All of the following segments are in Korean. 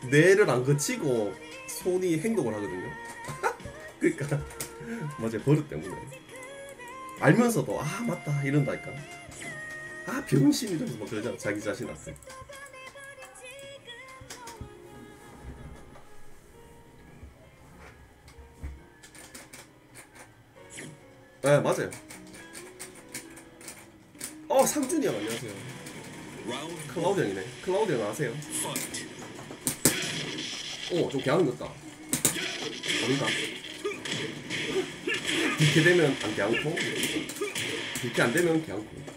뇌를 안 거치고 손이 행동을 하거든요. 그러니까 맞아요. 버릇 때문에 알면서도 아 맞다 이런다니까. 아 병신 이러면서 막 그러잖아 자기 자신한테. 네 맞아요. 상준이 형 안녕하세요. 클라우드 형이네. 클라우드 형 아세요? 좀 개하는 것 같다. 아닌가? 이렇게 되면 안 개않고 이렇게 안 되면 개않고.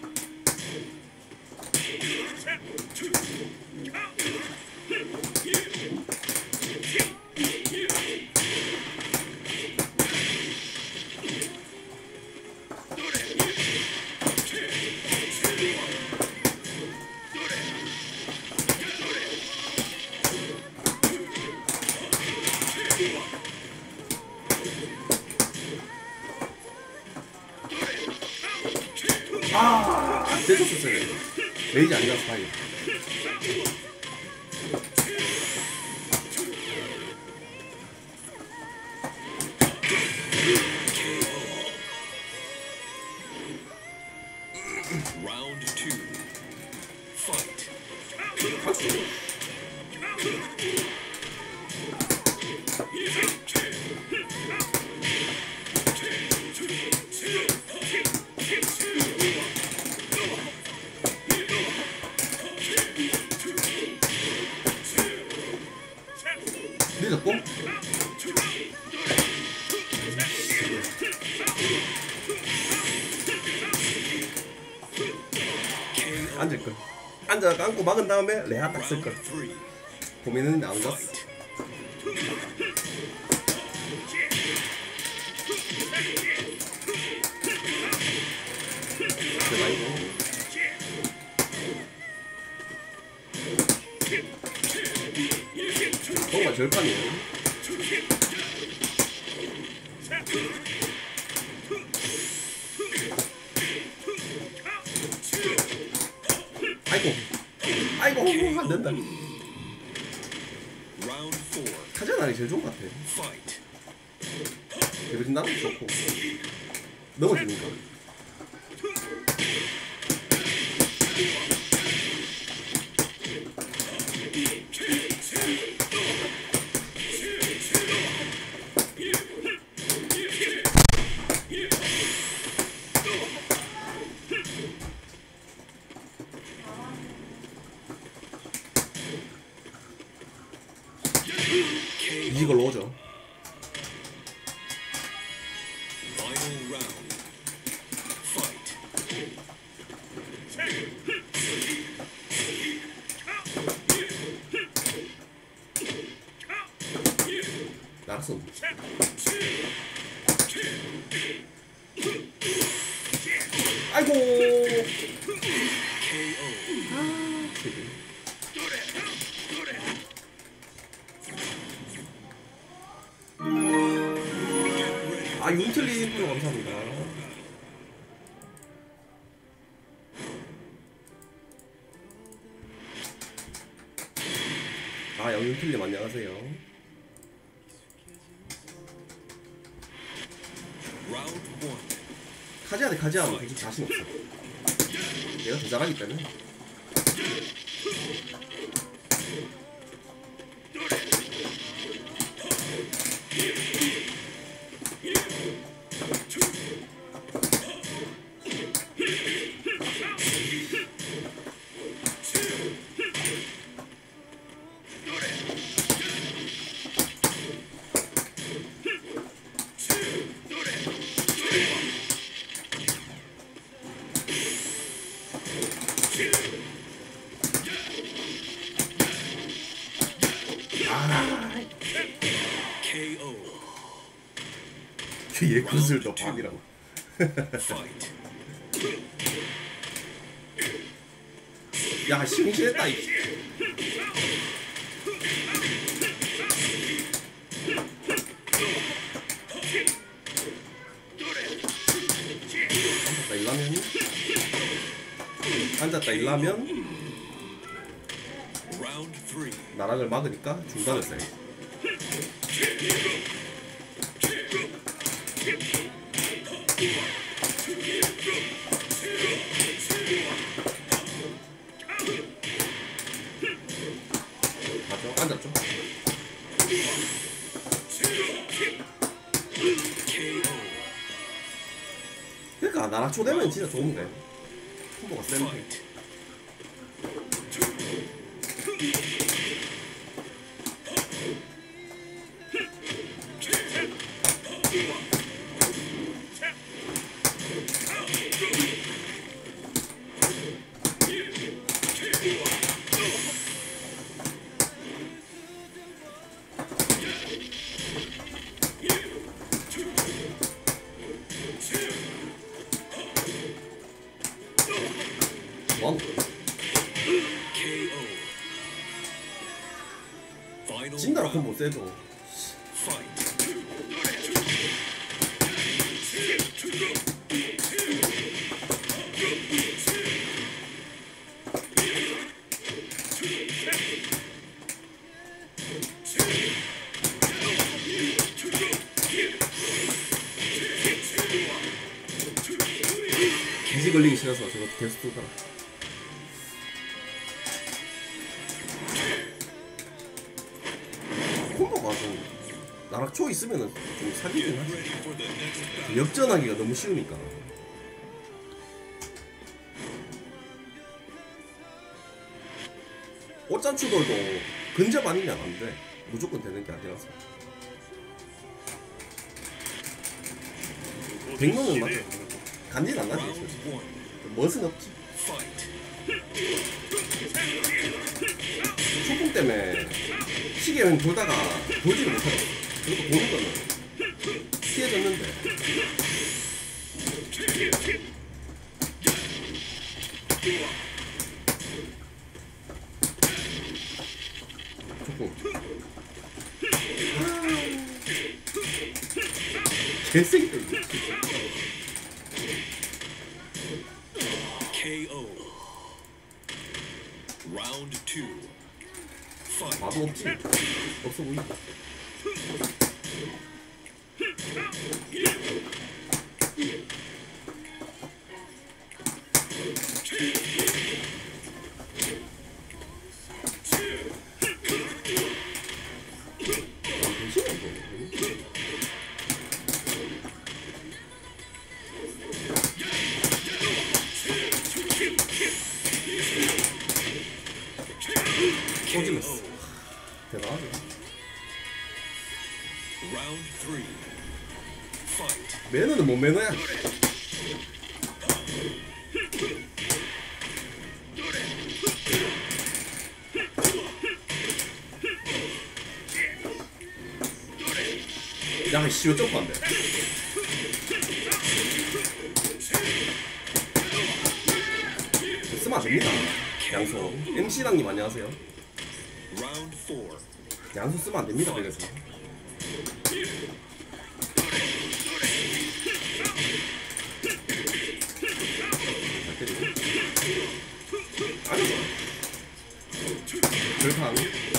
됐었어요. 레이지 아니라서 다행이야. 늦었고? 앉을걸. 앉아 앉고 막은 다음에 레아 딱 쓸걸. 고민은 안 갔어. 정말 절판이에요. 아이고 안된다. 카자나이 제일 좋은 것 같아. 내려진다는 게 좋고 넘어지니까. 이걸로 오죠. 알았어. 아이고. 윤틀리 프로 감사합니다. 윤틀님 안녕하세요. 카지아대 카지아는 솔직히 자신 없어. 내가 더 잘하기 때문에. 얘 구슬도 밤이라고. 야 싱싱했다 이. 앉았다 일라면. 앉았다 일라면. 나락을 막으니까 중단했어요. 맞죠? 앉았죠? 그러니까 나락 초되면 진짜 좋은데 콤보가 센데. 진다라 콤보 세도 기지 걸리기 싫어서 저거 계속 쏘더라. 콤보가 좀 나락초 있으면은 좀 사기긴 하지. 역전하기가 너무 쉬우니까. 옷잔 추돌도 근접 아니면 안 돼. 무조건 되는 게 아니라서. 100명은 맞아. 간진 안 나지. 멋은 없지. 초풍 때문에 시계 여행 돌다가 돌지를 못하겠어. 그것도 보는 거는 피해졌는데. 초풍. 개새끼다 이거. KO. Round 2. Fight. 마도 없지? 없어 보인다. 쏘질렀어. 대단하죠. Round 3. Fight. 매너는 못 매너야. 야, 씨, 왜 점프한대? 쓰면 안 됩니다. 양소. MC랑님 안녕하세요. Round 4. 양소 쓰면 안 됩니다. 그래서. 아니. 절판.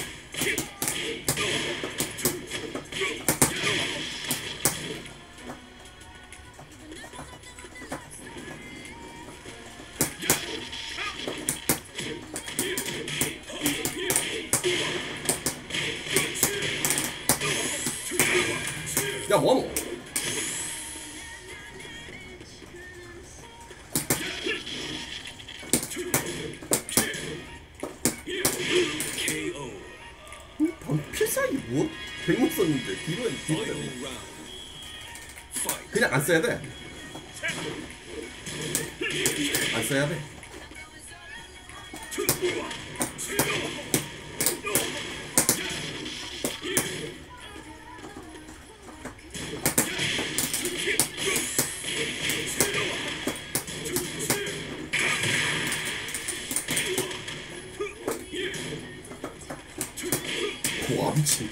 야, 뭐노? KO. 방금 필살기 뭐? 100명 썼는데 뒤로 Final 해야 round. Fight. 그냥 안 써야 돼. 안 써야 돼. 와, 미친.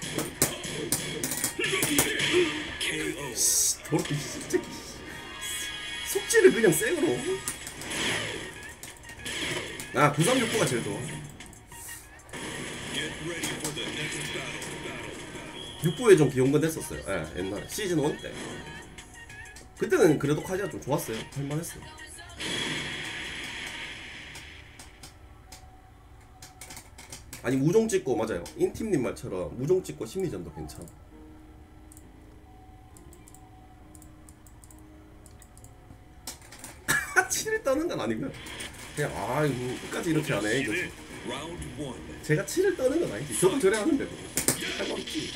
KO. 저렇게 진짜 속지를 그냥 생으로. 아, 936부가 제일 좋아. Get ready for the next battle. 6부에 좀 귀여운 건 됐었어요. 예, 옛날에 시즌 1 때. 그때는 그래도 카지가 좀 좋았어요. 할만했어요. 아니 무종 찍고 맞아요. 인팀님 말처럼 무종 찍고 심리전도 괜찮아. 치를 떠는 건 아니고요. 그냥 아 이거 끝까지 이렇게 하네 이거지. Round 1. 제가 치를 떠는 건 아니지. 저도 저래 하는데도 할 말 없지.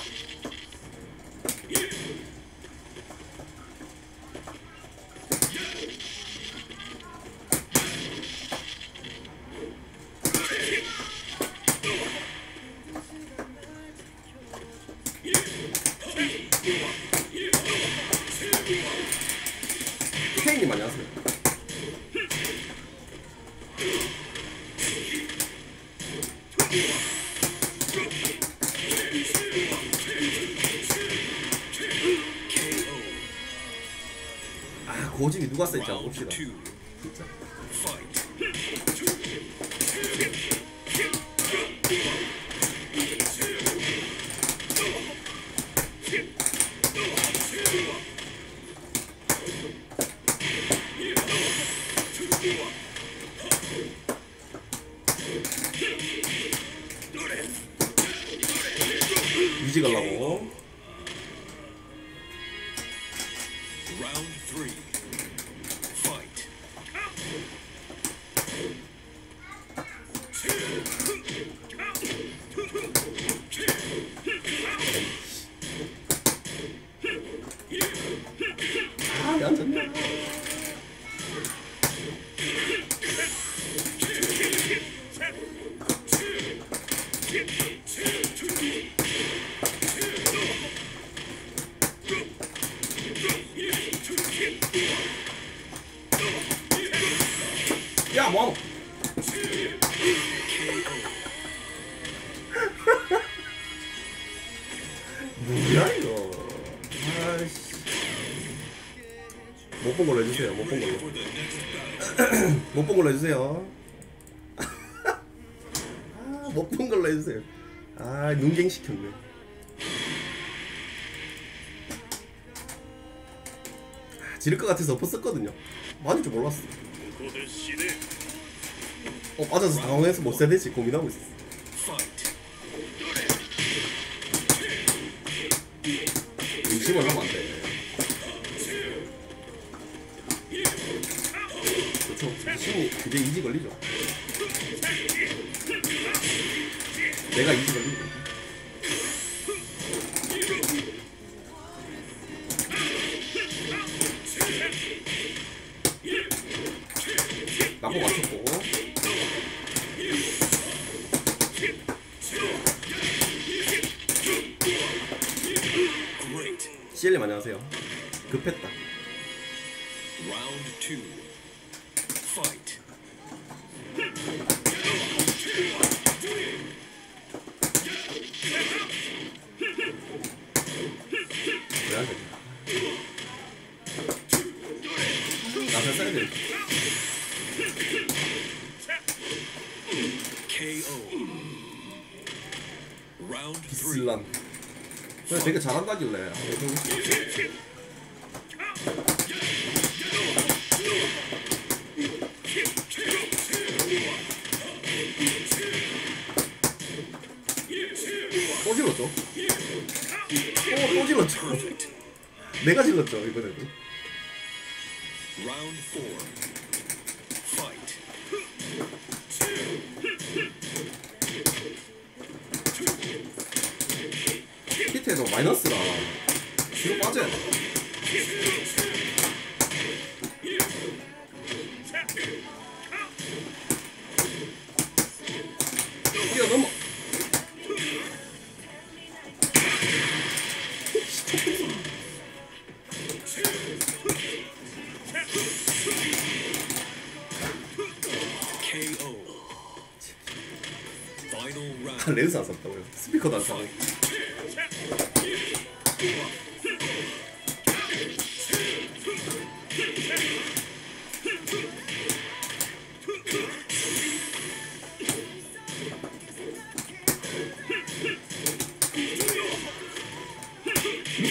케이님 안녕하세요. 아 고집이 누가 쓸지 한번 Round 봅시다. 2. 진짜. Fight. 유지 가려고. Round 3. Fight. 아, 왜 안 졌냐? 야, 뭐하노? 뭐야 이거? 아이씨. 못 본 걸로 해주세요. 못 본 걸로. For the next battle. 못 본 걸로 해주세요. 아, 못 본 걸로 해주세요. 아, 눈갱 시켰네. 아, 지를 것 같아서 엎었었거든요. 맞을 줄 몰랐어. 맞아서 당황해서 못 써야 될지 고민하고 있었어. Fight. 의심을 하면 안 돼. 그렇죠. 의심이 그게 이지 걸리죠. 내가 이지 걸리죠. 나고 맞췄고. Great. CL님 안녕하세요. 급했다. Round 2. Fight. 왜 안 돼? 나서 써야 돼. KO. Round 3. 비슬란. 그래 되게 잘한다길래. 또 질렀죠? 또 질렀죠? Perfect. 내가 질렀죠 이번에도. Round 4. Fight. 히트에서 마이너스라 뒤로 빠져야 돼. 뛰어넘어. KO. Final 아, round. 렌스 안 썼다고요. 스피커도 안 사고.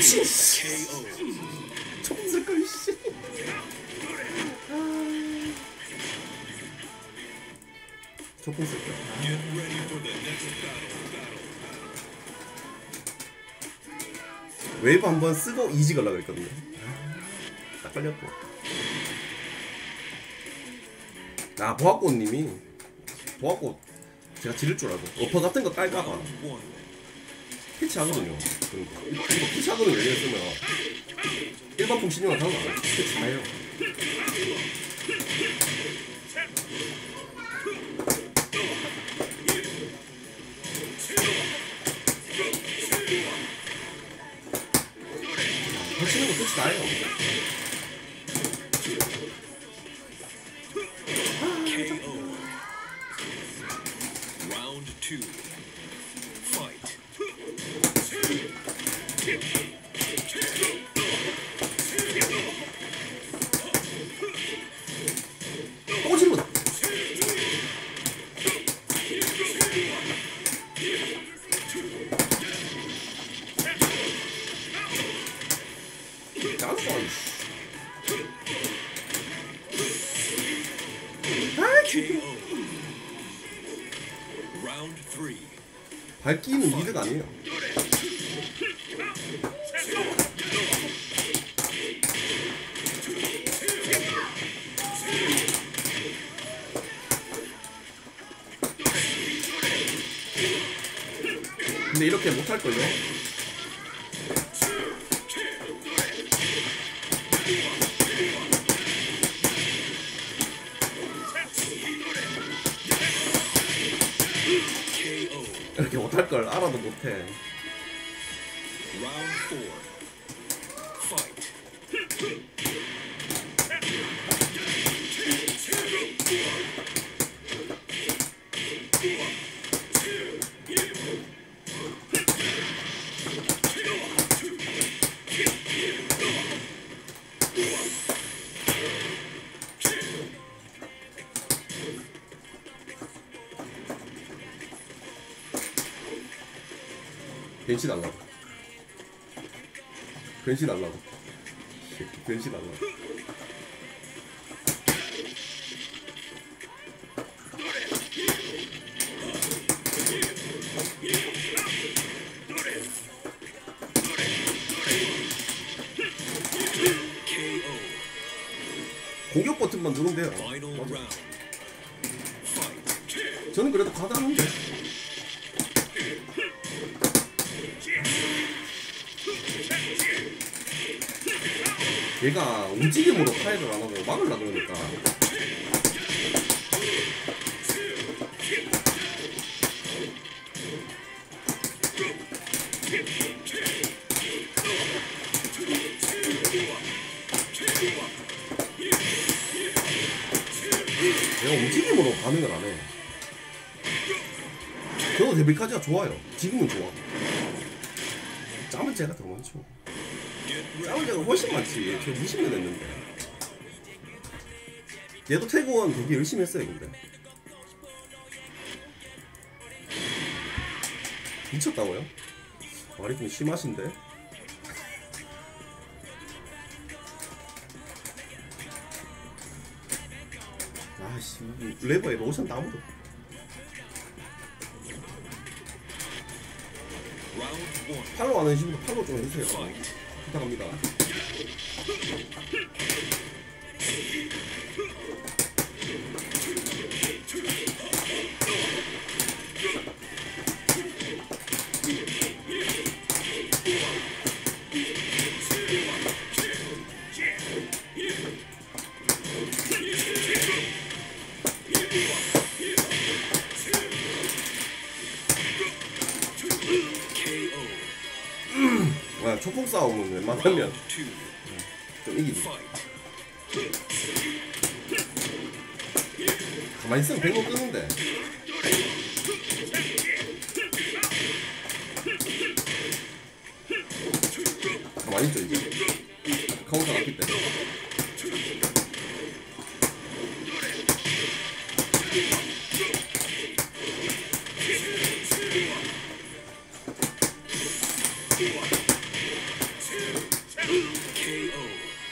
미친 씨. KO. 초풍색깔 씨. 초풍색깔. Get ready for the next battle. 웨이브 한번 쓰고 이지 걸라 그랬거든요. 딱 걸렸고. 아, 보아꽃님이 보아꽃 제가 지를 줄 알고 어퍼 같은 거 깔까봐 Round 1. 패치하거든요. 그러니까 이거 패치하거든요. 예를 쓰면 일반 풍신이랑 다른 거 안 해요. 패치 다 해요. 패치는 거 패치 다 해요. KO. Round 2. Fight. 또 질문. 짱싸. KO. Round 3. 밝기는 이득 아니에요. 근데 이렇게 못할걸요? KO. 이렇게 못할걸 알아도 못해. Round 4. Fight. 변신하려고. 변신하려고. 변신하려고. KO. 공격 버튼만 누르면 돼요. Final 맞아. round. Fight. 저는 그래도 가다는데. 얘가 움직임으로 파이를 안 하고 막으려 그러니까. 얘가 움직임으로 반응을 안 해. 저도 데빌까지가 좋아요. 지금은 좋아. 짬은 제가 더 많죠. 짬은 제가 훨씬 많지. 저 20년 했는데. 얘도 태국은 되게 열심히 했어요, 근데. 미쳤다고요? 말이 좀 심하신데? 아씨, 레버에 로션 다 묻어. Round 1. 팔로 안 하시면 팔로 좀 해주세요. Fight. 부탁합니다. KO. 아, 초풍 싸움은 웬만하면 Round 2. 좀 이기지. Fight. 가만히 있으면 100원 뜨는데. 가만히 있죠, 이제. 카운터 났기 때문에. KO.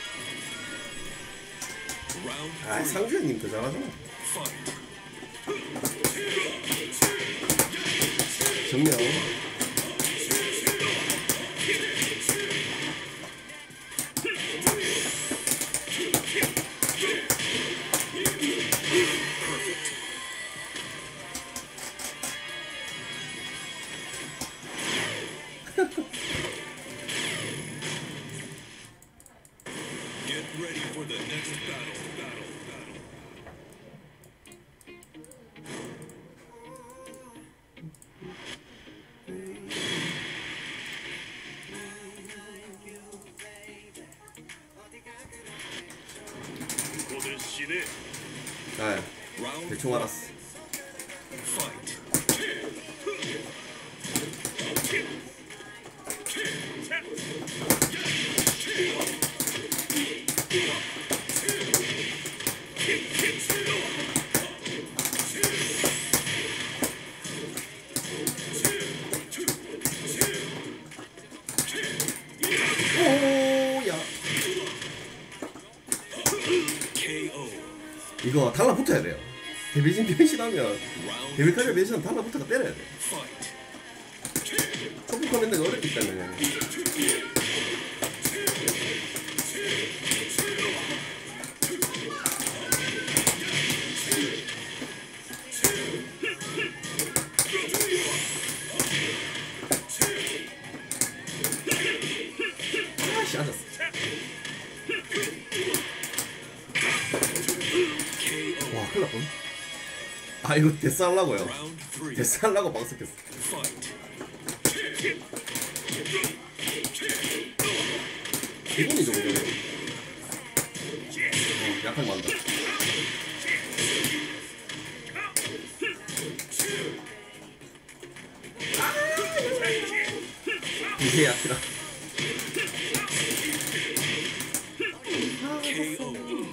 Round 아, three. 상주 형님 더 잘하잖아. Fight. 정면. Get ready for the next battle. 아, Round 대충 one. 알았어. Fight. 오야. KO. 이거 달라붙어야 돼요. 데뷔진 변신하면 Round 데뷔카드 변신은 달라붙어가 때려야 돼. fight. 초보 커맨드가 어렵기 때문에. 아씨 앉았어. 와 큰일 났군. 아 이거 데스하려고요. Round three. 데스하려고 방석했어. Fight. 기분이 좀 그래. 약간 많다. 이게 약이라. KO.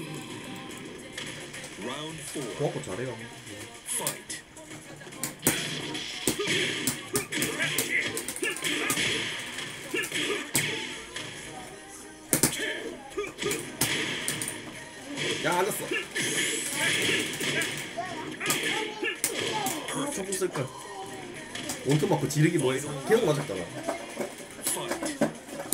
Round four. 고맙고 잘해요. Fight. 야 앉았어. 조금 쓸걸. 원투 맞고 지르기 뭐해? 계속 맞았잖아. Fight.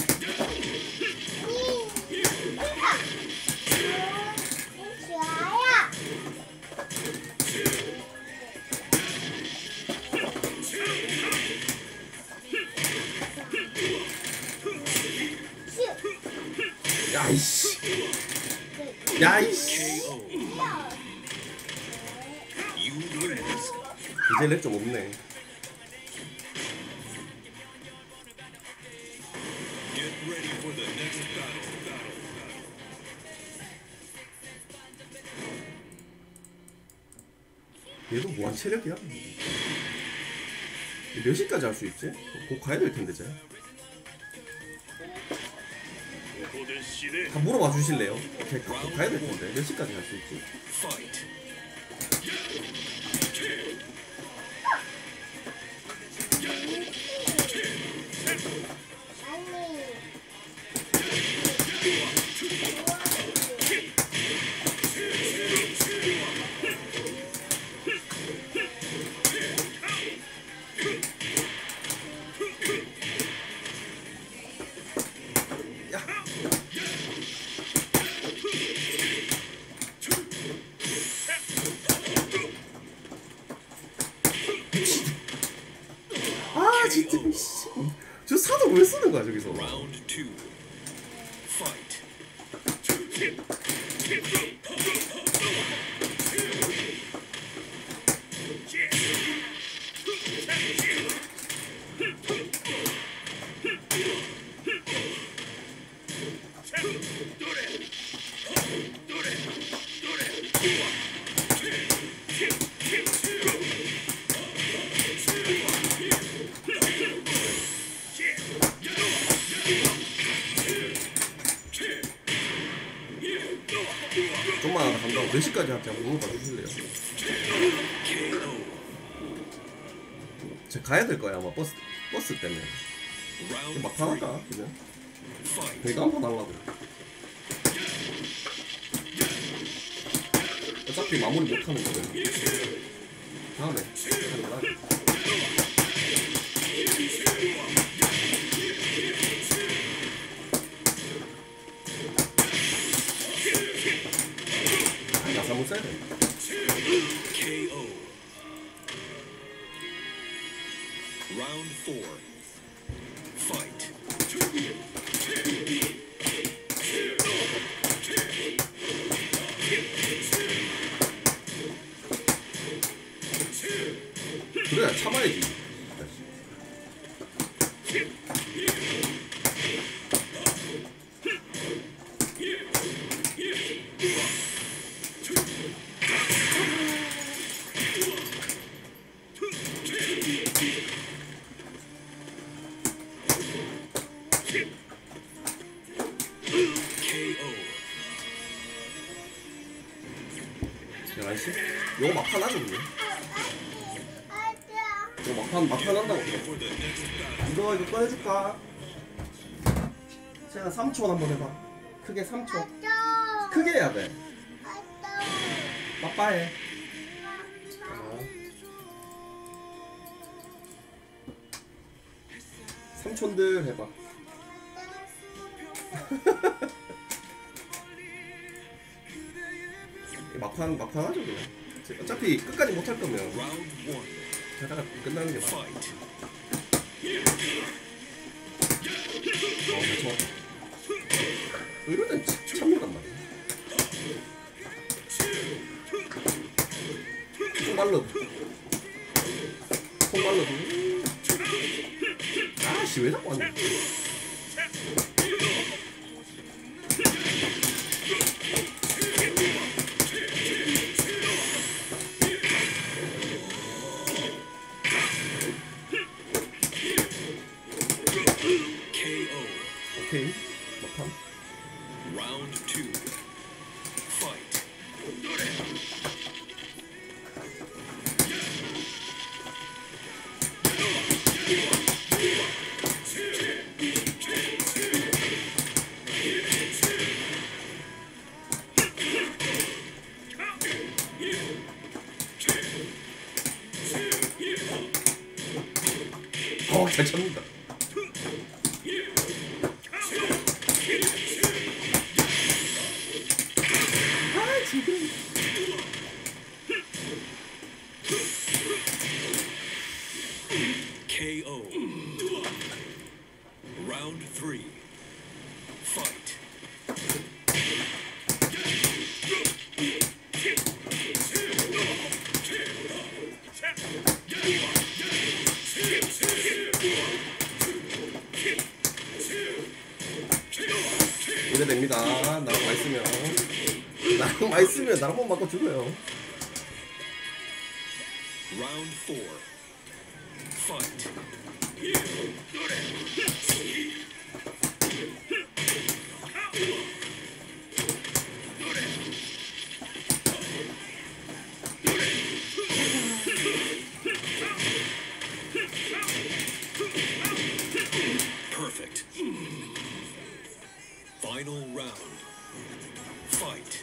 야이씨. 야이씨. KO. You lose. 이제 렉 좀 없네. Get ready for the next battle. 얘도 뭐한 체력이야? 몇 시까지 할 수 있지? 곧 가야 될 텐데 쟤. 다 물어봐 주실래요? 오케이, 곧 가야 될 텐데 몇 시까지 할 수 있지? Fight. 야. 아 진짜 씨. 저 사도 왜 쓰는 거야 저기서? Round two. Fight. 좀만 하다 간다고 몇 시까지 할지 한번 물어봐 주실래요? KO. 저 가야 될 거야 아마 버스 때문에. Round 막 three. 타갈까 그냥? Fight. 내가 한판 하려고. 어차피 마무리 못하는 거거든. 다음에 하는 거라. 나사물 써야 돼. KO. Round 4. Fight. 그래 참아야지. KO. 11시? 요거 막판 하죠 그냥. 이거 막판 한다고. For the next battle. 이거 꺼내줄까? 제가 3초 한번 해봐. 크게 3초. 크게 해야 돼. 빠빠해. 3촌들 해봐. 막판 하죠 그냥. 어차피 끝까지 못할 거면 Round 1. 하다가 끝나는 게 나아. Fight. 좋아. 이럴 땐 참는단 말이야. 통 말러도. 아씨 왜 자꾸 왔냐. KO. 오케이 막판. Round 2. Fight. 잘 참는다. 아 지금. KO. Round 3. Fight. 이래 됩니다. 나랑 맛있으면. 나랑 맛있으면 나랑 한번 맞고 죽어요. Round 4. Fight. Perfect. Final round. Fight.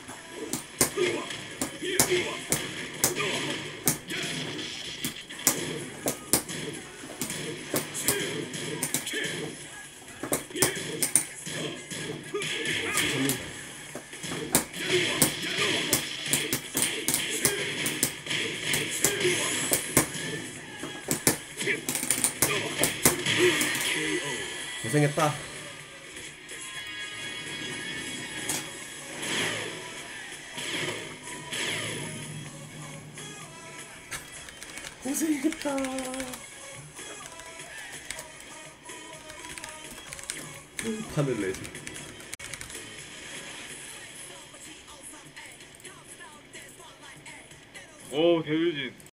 고생했다. 고생했다. 판을 내지. 오 대유진